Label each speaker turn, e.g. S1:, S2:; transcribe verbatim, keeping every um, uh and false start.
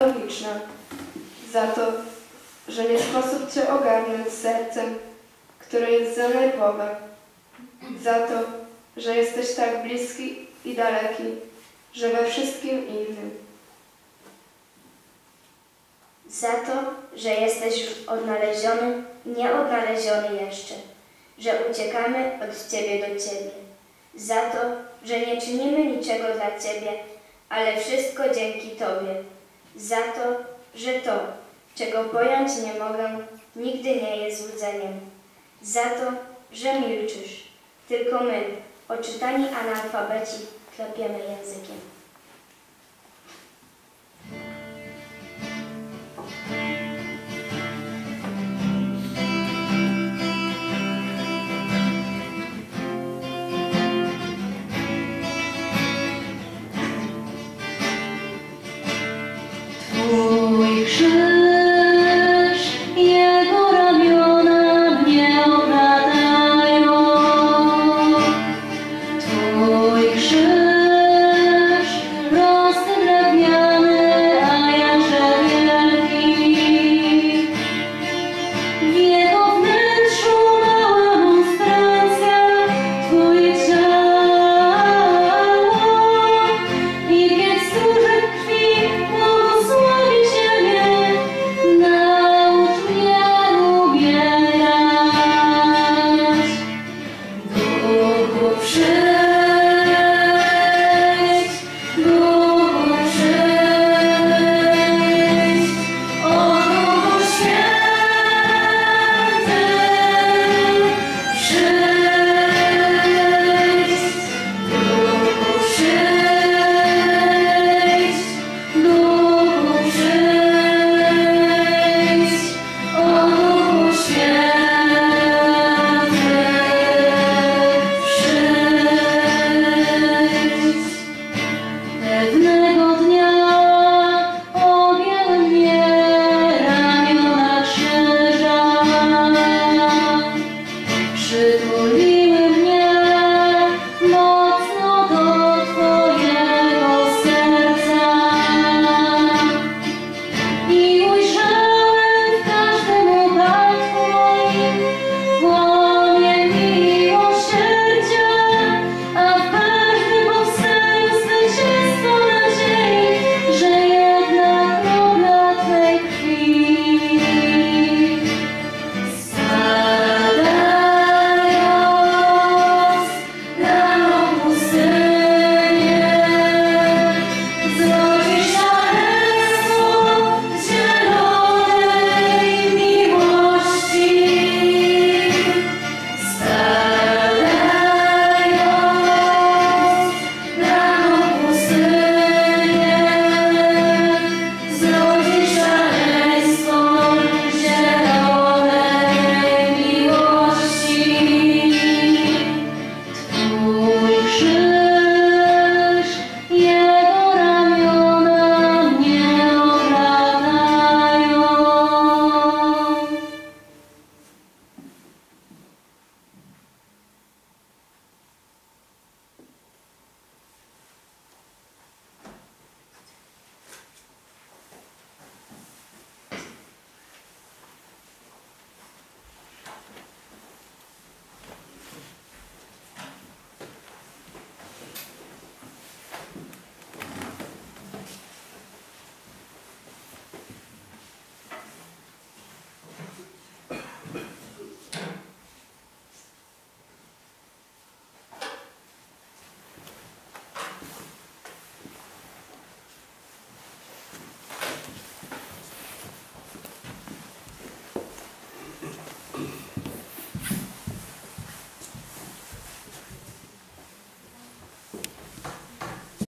S1: nielogiczna, za to, że nie sposób Cię ogarnąć sercem, które jest za nerwowe, za to, że jesteś tak bliski i daleki, że we wszystkim innym.
S2: Za to, że jesteś już odnaleziony i nieodnaleziony jeszcze, że uciekamy od Ciebie do Ciebie. Za to, że nie czynimy niczego dla Ciebie, ale wszystko dzięki Tobie. Za to, że to, czego pojąć nie mogę, nigdy nie jest złudzeniem. Za to, że milczysz. Tylko my, oczytani analfabeci, klepiemy językiem.
S3: Twój krzyż